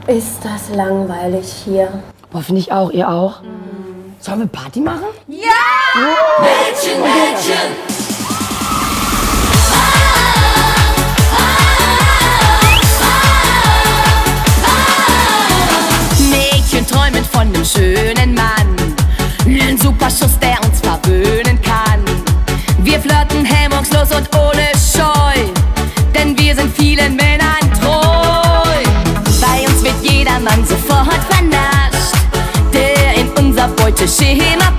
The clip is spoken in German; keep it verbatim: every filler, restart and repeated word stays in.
Ist das langweilig hier. Boah, finde ich auch. Ihr auch? Mhm. Sollen wir Party machen? Ja! Oh. Mädchen, Mädchen! Mädchen träumen von einem schönen Mann. Ein Superschuss, der uns verwöhnen kann. Wir flirten hemmungslos und ohne Scheu, denn wir sind vielen Männern treu. Bei uns wird jeder Mann sofort vernascht, der in unser Beuteschema